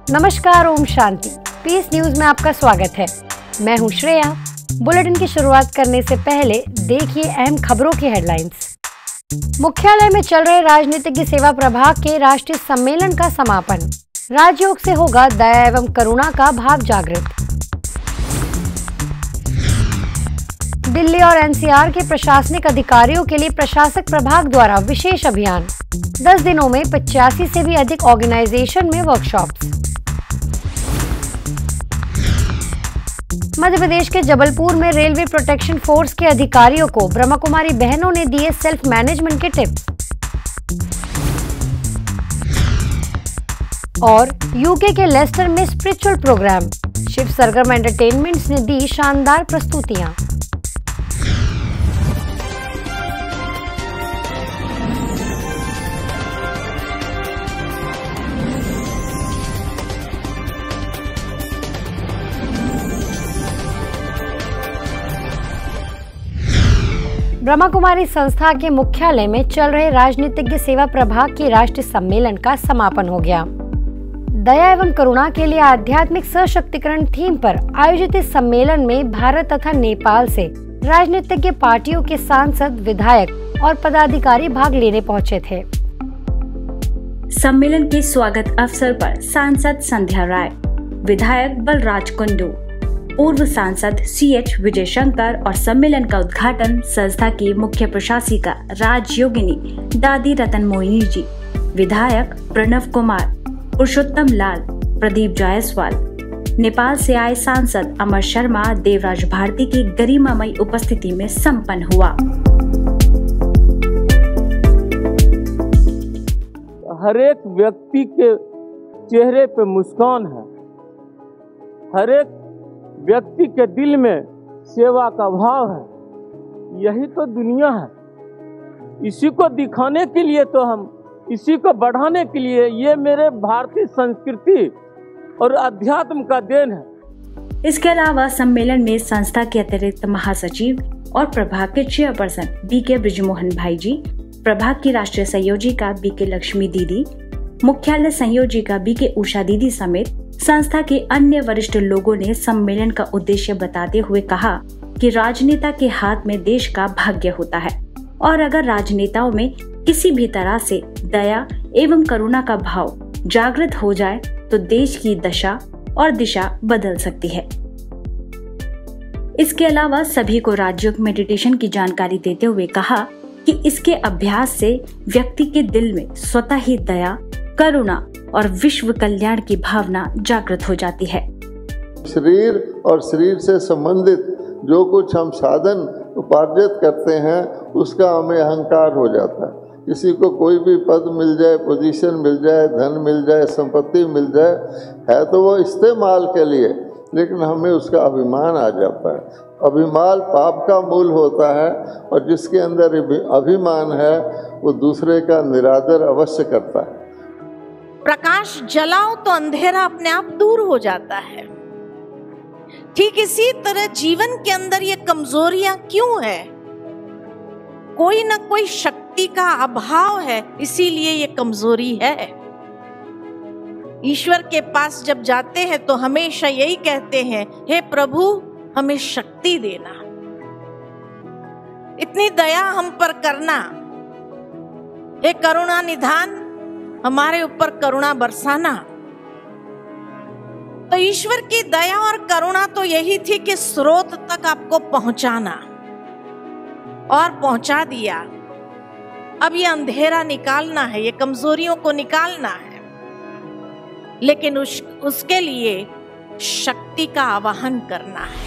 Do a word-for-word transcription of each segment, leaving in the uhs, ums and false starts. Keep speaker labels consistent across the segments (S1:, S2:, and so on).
S1: नमस्कार, Om Shanti. Piece news में आपका स्वागत है। मैं हूं श्रेया। बुलेटिन की शुरुआत करने से पहले देखिए अहम खबरों की हेडलाइंस। मुख्यालय में चल रहे राजनीतिज्ञ सेवा प्रभाग के राष्ट्रीय सम्मेलन का समापन। राजयोग से होगा दया एवं करुणा का भाव जागृत। दिल्ली और एनसीआर के प्रशासनिक अधिकारियों के लिए प्रशासक प्रभाग द्वारा विशेष अभियान। दस दिनों में पचासी से भी अधिक ऑर्गेनाइजेशन में वर्कशॉप्स। मध्य प्रदेश के जबलपुर में रेलवे प्रोटेक्शन फोर्स के अधिकारियों को ब्रह्मा कुमारी बहनों ने दिए सेल्फ मैनेजमेंट के टिप्स। और यूके के लेस्टर में spiritual program. Shiv Sargam entertainments ने दी शानदार प्रस्तुतियां। ब्रह्मा कुमारी संस्था के मुख्यालय में चल रहे राजनीतिज्ञ सेवा प्रभाग के राष्ट्रीय सम्मेलन का समापन हो गया। दया एवं करुणा के लिए आध्यात्मिक सशक्तिकरण थीम पर आयोजित इस सम्मेलन में भारत तथा नेपाल से राजनीतिज्ञ पार्टियों के सांसद, विधायक और पदाधिकारी भाग लेने पहुंचे थे।
S2: सम्मेलन के स्वागत अवसर पर सांसद संध्या राय, विधायक बलराज कुंडू, पूर्व सांसद सी एच विजय शंकर और सम्मेलन का उद्घाटन संस्था की मुख्य प्रशासिका राजयोगिनी दादी रतन मोहिनी जी, विधायक प्रणव कुमार, पुरुषोत्तम लाल, प्रदीप जायसवाल, नेपाल से आए सांसद अमर शर्मा, देवराज भारती की गरिमामयी उपस्थिति में संपन्न हुआ।
S3: हर एक व्यक्ति के चेहरे पे मुस्कान है, हर एक व्यक्ति के दिल में सेवा का भाव है। यही तो दुनिया है। इसी को दिखाने के लिए तो हम, इसी को बढ़ाने के लिए ये मेरे भारतीय संस्कृति और अध्यात्म का देन है।
S2: इसके अलावा सम्मेलन में संस्था के अतिरिक्त महासचिव और प्रभाग के चेयरपर्सन बी के ब्रिजमोहन भाई जी, प्रभाग की राष्ट्रीय संयोजिका बी के लक्ष्मी दीदी, मुख्यालय संयोजिका बी के उषा दीदी समेत संस्था के अन्य वरिष्ठ लोगों ने सम्मेलन का उद्देश्य बताते हुए कहा कि राजनेता के हाथ में देश का भाग्य होता है और अगर राजनेताओं में किसी भी तरह से दया एवं करुणा का भाव जागृत हो जाए तो देश की दशा और दिशा बदल सकती है। इसके अलावा सभी को राजयोग मेडिटेशन की जानकारी देते हुए कहा कि इसके अभ्यास से व्यक्ति के दिल में स्वतः ही दया, करुणा और विश्व कल्याण की भावना जागृत हो जाती है।
S4: शरीर और शरीर से संबंधित जो कुछ हम साधन उपार्जित करते हैं उसका हमें अहंकार हो जाता है। किसी को कोई भी पद मिल जाए, पोजीशन मिल जाए, धन मिल जाए, संपत्ति मिल जाए, है तो वो इस्तेमाल के लिए, लेकिन हमें उसका अभिमान आ जाता है। अभिमान पाप का मूल होता है और जिसके अंदर अभिमान है वो दूसरे का निरादर अवश्य करता है।
S5: प्रकाश जलाओ तो अंधेरा अपने आप दूर हो जाता है। ठीक इसी तरह जीवन के अंदर ये कमजोरियां क्यों है? कोई ना कोई शक्ति का अभाव है, इसीलिए ये कमजोरी है। ईश्वर के पास जब जाते हैं तो हमेशा यही कहते हैं, हे प्रभु हमें शक्ति देना, इतनी दया हम पर करना, हे करुणा निधान हमारे ऊपर करुणा बरसाना। तो ईश्वर की दया और करुणा तो यही थी कि स्रोत तक आपको पहुंचाना, और पहुंचा दिया। अब ये अंधेरा निकालना है, ये कमजोरियों को निकालना है, लेकिन उस, उसके लिए शक्ति का आवाहन करना है।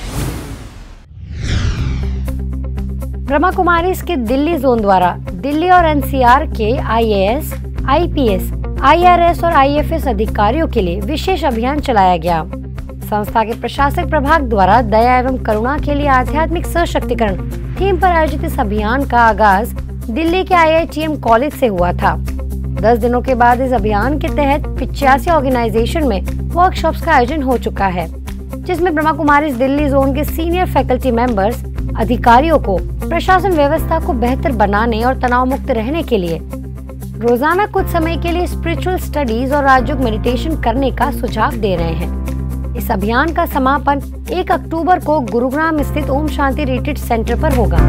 S1: ब्रह्मा कुमारी के दिल्ली जोन द्वारा दिल्ली और एनसीआर के आईएएस, आईपीएस, आईआरएस और आईएफएस अधिकारियों के लिए विशेष अभियान चलाया गया। संस्था के प्रशासक प्रभाग द्वारा दया एवं करुणा के लिए आध्यात्मिक सशक्तिकरण थीम पर आयोजित इस अभियान का आगाज दिल्ली के आईआईटीएम कॉलेज से हुआ था। दस दिनों के बाद इस अभियान के तहत पिचासी ऑर्गेनाइजेशन में वर्कशॉप्स का आयोजन हो चुका है, जिसमें ब्रह्मा कुमारी दिल्ली जोन के सीनियर फैकल्टी मेंबर्स अधिकारियों को प्रशासन व्यवस्था को बेहतर बनाने और तनाव मुक्त रहने के लिए रोजाना कुछ समय के लिए स्पिरिचुअल स्टडीज और राजयोग मेडिटेशन करने का सुझाव दे रहे हैं। इस अभियान का समापन एक अक्टूबर को गुरुग्राम स्थित ओम शांति रिट्रीट सेंटर पर होगा।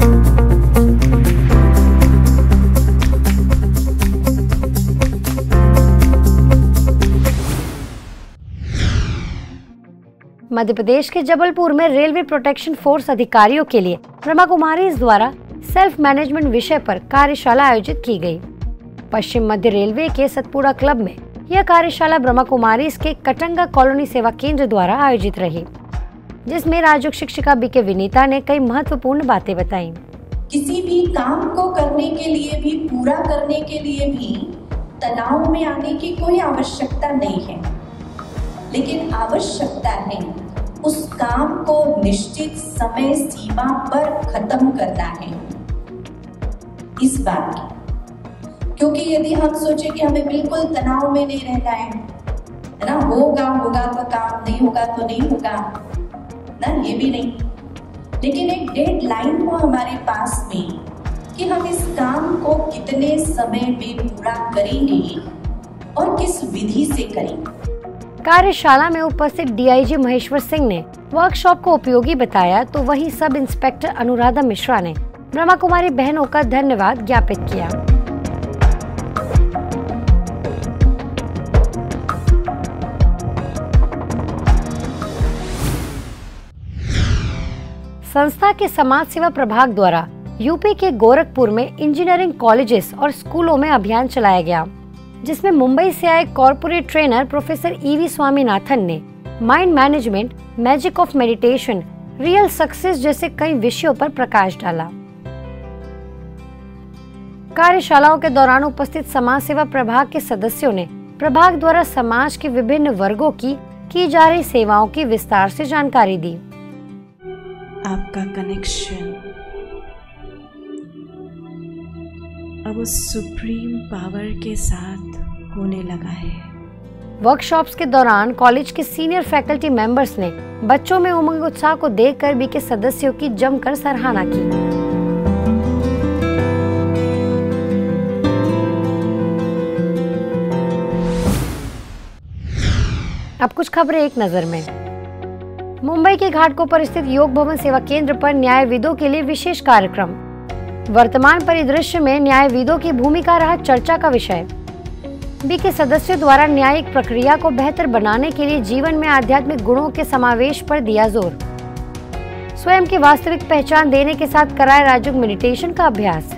S1: मध्य प्रदेश के जबलपुर में रेलवे प्रोटेक्शन फोर्स अधिकारियों के लिए ब्रह्मा कुमारीज द्वारा सेल्फ मैनेजमेंट विषय पर कार्यशाला आयोजित की गई। पश्चिम मध्य रेलवे के सतपुड़ा क्लब में यह कार्यशाला ब्रह्मा कुमारीज के कटंगा कॉलोनी सेवा केंद्र द्वारा आयोजित रही, जिसमें राजयोग शिक्षिका बी के विनीता ने कई महत्वपूर्ण बातें बताई।
S6: किसी भी काम को करने के लिए भी, पूरा करने के लिए भी तनाव में आने की कोई आवश्यकता नहीं है, लेकिन आवश्यकता है उस काम को निश्चित समय सीमा पर खत्म करना है। इस बात की, क्योंकि यदि हम सोचे कि हमें बिल्कुल तनाव में नहीं रहना है, है ना, होगा होगा तो काम, नहीं होगा तो नहीं होगा ना, ये भी नहीं, लेकिन एक डेडलाइन हो हमारे पास में कि हम इस काम को कितने समय में पूरा करेंगे और किस विधि से करेंगे।
S1: कार्यशाला में उपस्थित डीआईजी महेश्वर सिंह ने वर्कशॉप को उपयोगी बताया, तो वहीं सब इंस्पेक्टर अनुराधा मिश्रा ने ब्रह्मा कुमारी बहनों का धन्यवाद ज्ञापित किया। संस्था के समाज सेवा प्रभाग द्वारा यूपी के गोरखपुर में इंजीनियरिंग कॉलेजेस और स्कूलों में अभियान चलाया गया, जिसमें मुंबई से आए corporate trainer professor EV Swaminathan ने mind management, magic of meditation, real success जैसे कई विषयों पर प्रकाश डाला। कार्यशालाओं के दौरान उपस्थित समाज सेवा प्रभाग के सदस्यों ने प्रभाग द्वारा समाज के विभिन्न वर्गों की की जा रही सेवाओं की विस्तार से जानकारी दी।
S6: आपका कनेक्शन अब उस सुप्रीम पावर के साथ होने लगा है।
S1: वर्कशॉप्स के दौरान कॉलेज के सीनियर फैकल्टी मेंबर्स ने बच्चों में उमंग उत्साह को देखकर बी के सदस्यों की जमकर सराहना की। अब कुछ खबरें एक नजर में। मुंबई के घाटकोपर स्थित योग भवन सेवा केंद्र पर न्यायविदों के लिए विशेष कार्यक्रम। वर्तमान परिदृश्य में न्यायविदों की भूमिका रहा चर्चा का विषय। बी के सदस्यों द्वारा न्यायिक प्रक्रिया को बेहतर बनाने के लिए जीवन में आध्यात्मिक गुणों के समावेश पर दिया जोर। स्वयं की वास्तविक पहचान देने के साथ कराए राजयोग मेडिटेशन का अभ्यास।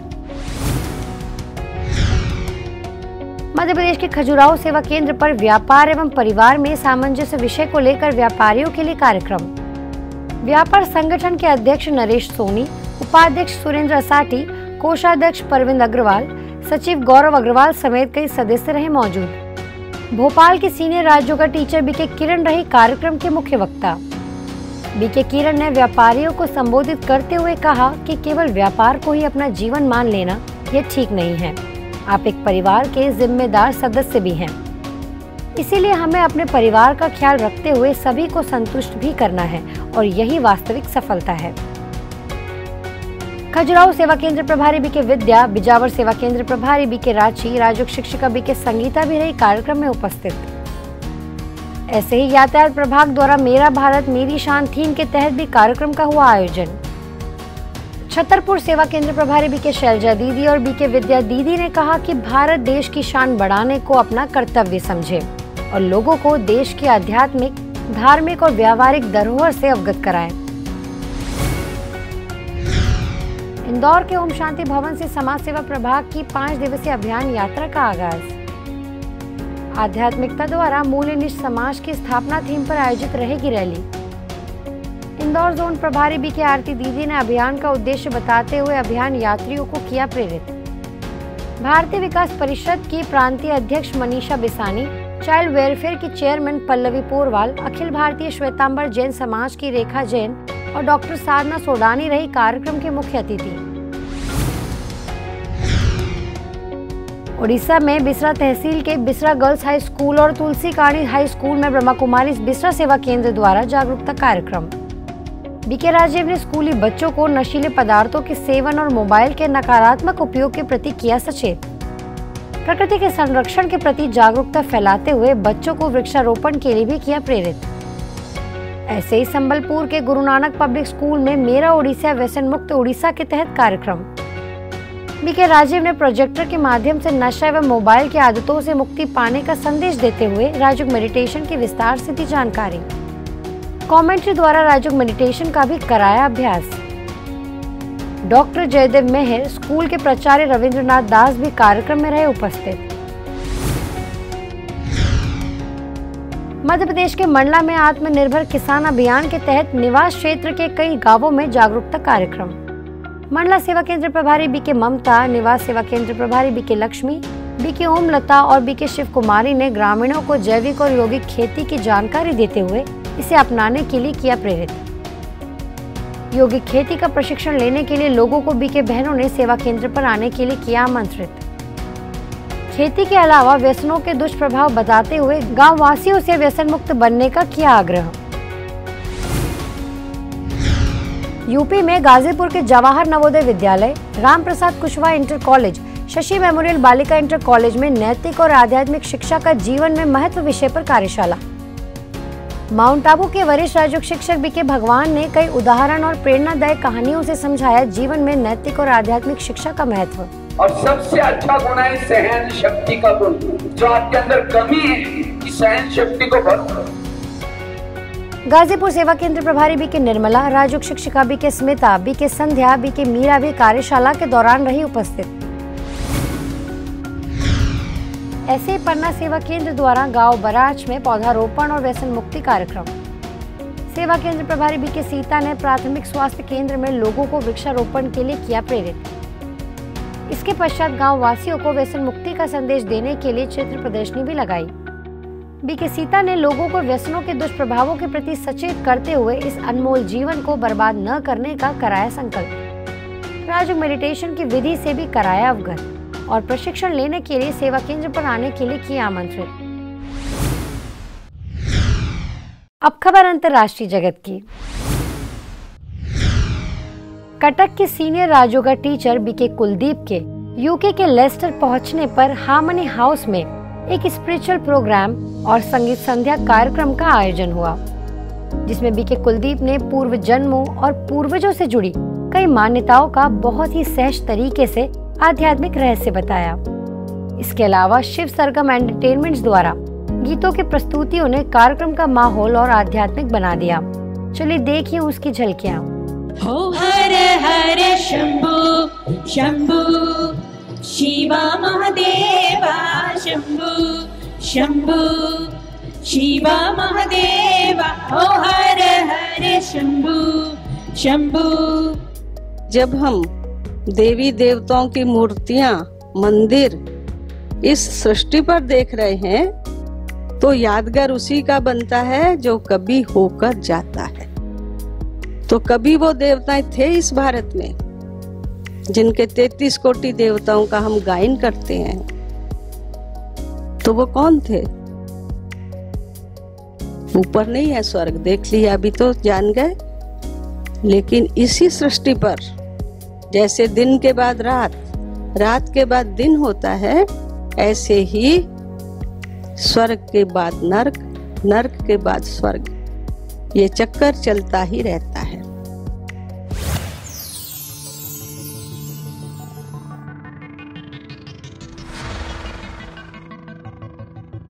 S1: मध्य प्रदेश के खजुराहो सेवा केंद्र पर व्यापार एवं परिवार में सामंजस्य विषय को लेकर व्यापारियों के लिए कार्यक्रम। व्यापार संगठन के अध्यक्ष नरेश सोनी, उपाध्यक्ष सुरेंद्र असाटी, कोषाध्यक्ष परविंद अग्रवाल, सचिव गौरव अग्रवाल समेत कई सदस्य रहे मौजूद। भोपाल के सीनियर राजयोगा टीचर बी के किरण रही कार्यक्रम के मुख्य वक्ता। बी के किरण ने व्यापारियों को संबोधित करते हुए कहा कि केवल व्यापार को ही अपना जीवन मान लेना यह ठीक नहीं है। आप एक परिवार के जिम्मेदार सदस्य भी हैं, इसीलिए हमें अपने परिवार का ख्याल रखते हुए सभी को संतुष्ट भी करना है और यही वास्तविक सफलता है। खजुराहो सेवा केंद्र प्रभारी बी के विद्या, बिजावर सेवा केंद्र प्रभारी बी के रांची, राजयोग शिक्षिका बी के संगीता भी रही कार्यक्रम में उपस्थित। ऐसे ही यातायात प्रभाग द्वारा मेरा भारत मेरी शान थीम के तहत भी कार्यक्रम का हुआ आयोजन। छतरपुर सेवा केंद्र प्रभारी बी के शैलजा दीदी और बी के विद्या दीदी ने कहा कि भारत देश की शान बढ़ाने को अपना कर्तव्य समझे और लोगों को देश की आध्यात्मिक, धार्मिक और व्यावहारिक धरोहर से अवगत कराएं। इंदौर के ओम शांति भवन से समाज सेवा प्रभाग की पांच दिवसीय अभियान यात्रा का आगाज। आध्यात्मिकता द्वारा मूल्यनिष्ठ समाज की स्थापना थीम पर आयोजित रहेगी रैली। इंदौर जोन प्रभारी बी के आरती दीदी ने अभियान का उद्देश्य बताते हुए अभियान यात्रियों को किया प्रेरित। भारतीय विकास परिषद की प्रांतीय अध्यक्ष मनीषा बिसानी, चाइल्ड वेलफेयर की चेयरमैन पल्लवी पोरवाल, अखिल भारतीय श्वेतांबर जैन समाज की रेखा जैन और डॉक्टर साधना सोडानी रही कार्यक्रम के मुख्य अतिथि। ओडिशा में बिसरा तहसील के बिसरा गर्ल्स हाई स्कूल और तुलसी काणी हाई स्कूल में ब्रह्मा कुमारी बिसरा सेवा केंद्र द्वारा जागरूकता कार्यक्रम। बी के राजीव ने स्कूली बच्चों को नशीले पदार्थों के सेवन और मोबाइल के नकारात्मक उपयोग के प्रति किया सचेत। प्रकृति के संरक्षण के प्रति जागरूकता फैलाते हुए बच्चों को वृक्षारोपण के लिए भी किया प्रेरित। ऐसे ही संबलपुर के गुरु नानक पब्लिक स्कूल में मेरा ओडिशा व्यसन मुक्त ओडिशा के तहत कार्यक्रम। बीके राजीव ने प्रोजेक्टर के माध्यम से नशा एवं मोबाइल की आदतों से मुक्ति पाने का संदेश देते हुए राजयोग मेडिटेशन की विस्तार से दी जानकारी। कमेंट्री द्वारा राजयोग मेडिटेशन का भी कराया अभ्यास। डॉक्टर जयदेव मेहर, स्कूल के प्राचार्य रविंद्रनाथ दास भी कार्यक्रम में रहे उपस्थित। मध्य प्रदेश के मंडला में आत्मनिर्भर किसान अभियान के तहत निवास क्षेत्र के कई गांवों में जागरूकता कार्यक्रम। मंडला सेवा केंद्र प्रभारी बीके ममता, निवास सेवा केंद्र प्रभारी बीके लक्ष्मी, बीके ओमलता और बीके शिव कुमारी ने ग्रामीणों को जैविक और यौगिक खेती की जानकारी देते हुए इसे अपनाने के लिए किया प्रेरित। यौगिक खेती का प्रशिक्षण लेने के लिए लोगों को बीके बहनों ने सेवा केंद्र पर आने के लिए किया आमंत्रित। खेती के अलावा व्यसनों के दुष्प्रभाव बताते हुए गांव वासियों से व्यसन मुक्त बनने का किया आग्रह। यूपी में गाजीपुर के Jawahar Navodaya Vidyalaya, Ram Prasad Kushwaha inter college, Shashi memorial Balika inter college में नैतिक और आध्यात्मिक शिक्षा का जीवन में महत्व विषय पर कार्यशाला। माउंट आबू के वरिष्ठ राजयोग शिक्षक बीके भगवान ने कई उदाहरण और प्रेरणादायक कहानियों से समझाया जीवन में नैतिक और आध्यात्मिक शिक्षा का महत्व।
S7: और सबसे अच्छा गुण है सहन शक्ति का गुण। जो आपके अंदर कमी है कि सहन शक्ति को भर।
S1: गाजीपुर सेवा केंद्र प्रभारी बीके निर्मला, राजयोग शिक्षिका BK Smita, BK Sandhya, BK Meera भी कार्यशाला के दौरान रही उपस्थित। ऐसे ही पन्ना सेवा केंद्र द्वारा गांव बराच में पौधारोपण और व्यसन मुक्ति कार्यक्रम। सेवा केंद्र प्रभारी बीके सीता ने प्राथमिक स्वास्थ्य केंद्र में लोगों को वृक्षारोपण के लिए किया प्रेरित। इसके पश्चात गांव वासियों को व्यसन मुक्ति का संदेश देने के लिए चित्र प्रदर्शनी भी लगाई। बीके सीता ने लोगों को व्यसनों के दुष्प्रभावों के प्रति सचेत करते हुए इस अनमोल जीवन को बर्बाद न करने का कराया संकल्प। राजयोग मेडिटेशन की विधि से भी कराया अवगत और प्रशिक्षण लेने के लिए सेवा केंद्र पर आने के लिए किया आमंत्रित। अब खबर अंतर्राष्ट्रीय जगत की। कटक के senior Rajyoga teacher BK Kuldeep के यूके के लेस्टर पहुंचने पर हार्मनी हाउस में एक स्पिरिचुअल प्रोग्राम और संगीत संध्या कार्यक्रम का आयोजन हुआ, जिसमें बीके कुलदीप ने पूर्व जन्मों और पूर्वजों से जुड़ी कई मान्यताओं का बहुत ही सहज तरीके से आध्यात्मिक रहस्य बताया। इसके अलावा शिव सरगम एंटरटेनमेंट्स द्वारा गीतों की प्रस्तुतियों ने कार्यक्रम का माहौल और आध्यात्मिक बना दिया। चलिए देखिए उसकी झलकियाँ।
S8: हो हर हर शंभु शंभु शिवा महादेवा, शंभु शंभु शिवा महादेवा, हो हर हर शंभु शंभु।
S9: जब हम देवी देवताओं की मूर्तियां, मंदिर इस सृष्टि पर देख रहे हैं तो यादगार उसी का बनता है जो कभी होकर जाता है। तो कभी वो देवताएं थे इस भारत में जिनके तैतीस कोटि देवताओं का हम गायन करते हैं, तो वो कौन थे? ऊपर नहीं है स्वर्ग, देख लिया अभी तो जान गए। लेकिन इसी सृष्टि पर जैसे दिन के बाद रात, रात के बाद दिन होता है, ऐसे ही स्वर्ग के बाद नर्क, नर्क के बाद स्वर्ग, ये चक्कर चलता ही रहता है।